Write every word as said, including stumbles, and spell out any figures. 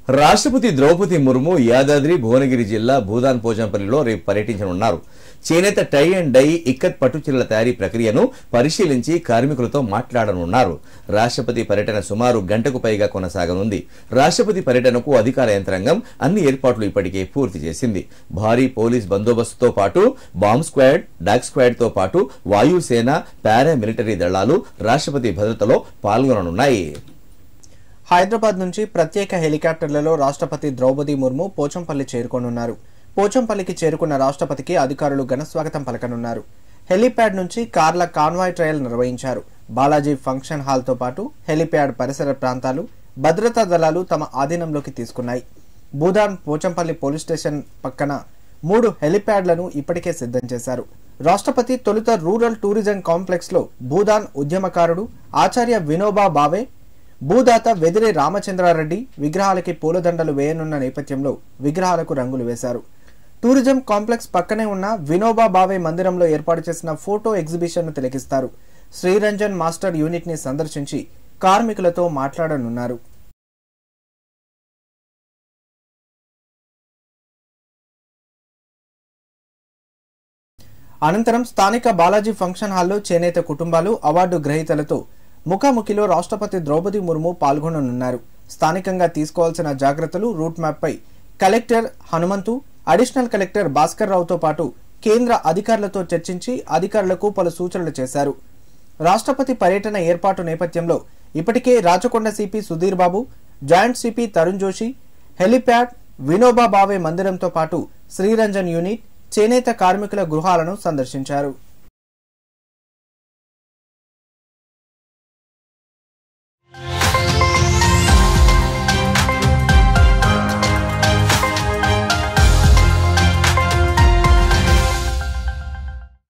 రాష్ట్రపతి ద్రౌపది ముర్ము యాదాద్రి భువనగిరి జిల్లా భూదాన్ పోచంపల్లిలో రేపు పర్యటించనున్నారు. చేనేత టై అండ్ డై ఇక్కత్ పట్టు చీరల తయారీ ప్రక్రియను పరిశీలించి కార్మికులతో మాట్లాడనున్నారు. రాష్ట్రపతి పర్యటన సుమారు గంటకు పైగా కొనసాగనుంది. రాష్ట్రపతి పర్యటనకు అధికార యంత్రాంగం అన్ని ఏర్పాట్లు ఇప్పటికే పూర్తి చేసింది. భారీ పోలీస్ బందోబస్తుతో పాటు బాంబ్ స్క్వాడ్, డాగ్ స్క్వాడ్ తో పాటు వాయుసేన, పారామిలిటరీ దళాలు రాష్ట్రపతి భద్రతలో పాల్గొననున్నాయి. హైదరాబాద్ నుంచి ప్రత్యేక హెలికాప్టర్లలో రాష్ట్రపతి ద్రౌపది ముర్ము పోచంపల్లి చేరుకోనున్నారు. పోచంపల్లికి చేరుకున్న రాష్ట్రపతికి అధికారులు ఘనస్వాగతం పలకనున్నారు. హెలిప్యాడ్ నుంచి కార్ల కాన్వాయ్ ట్రయల్ నిర్వహించారు. బాలాజీ ఫంక్షన్ హాల్ తో పాటు హెలిప్యాడ్ పరిసర ప్రాంతాలు భద్రతా దళాలు తమ ఆధీనంలోకి తీసుకున్నాయి. భూదాన్ పోచంపల్లి పోలీస్ స్టేషన్ పక్కన మూడు హెలిప్యాడ్లను ఇప్పటికే సిద్ధం చేశారు. రాష్ట్రపతి తొలుత రూరల్ టూరిజం కాంప్లెక్స్ లో భూదాన్ ఉద్యమకారుడు ఆచార్య వినోబా భావే, భూదాత వెదిరే రామచంద్రారెడ్డి విగ్రహాలకి పూలదండలు వేయనున్న నేపథ్యంలో విగ్రహాలకు రంగులు వేశారు. టూరిజం కాంప్లెక్స్ పక్కనే ఉన్న వినోబా భావే మందిరంలో ఏర్పాటు చేసిన ఫోటో ఎగ్జిబిషన్ ను తిలకిస్తారు. శ్రీరంజన్ మాస్టర్ యూనిట్ ని సందర్శించి కార్మికులతో మాట్లాడనున్నారు. అనంతరం స్థానిక బాలాజీ ఫంక్షన్ హాల్లో చేనేత కుటుంబాలు అవార్డు గ్రహీతలతో ముఖాముఖిలో రాష్ట్రపతి ద్రౌపది ముర్ము పాల్గొననున్నారు. స్థానికంగా తీసుకోవాల్సిన జాగ్రత్తలు రూట్ మ్యాప్ పై collector Hanumanthu, additional collector Bhaskar రావుతో పాటు కేంద్ర అధికారులతో చర్చించి అధికారులకు పలు సూచనలు చేశారు. రాష్ట్రపతి పర్యటన ఏర్పాటు నేపథ్యంలో ఇప్పటికే Rachakonda CP Sudheer Babu, joint CP Tarun Joshi helipad, Vinoba Bhave మందిరంతో పాటు శ్రీరంజన్ యూనిట్, చేనేత కార్మికుల గృహాలను సందర్శించారు.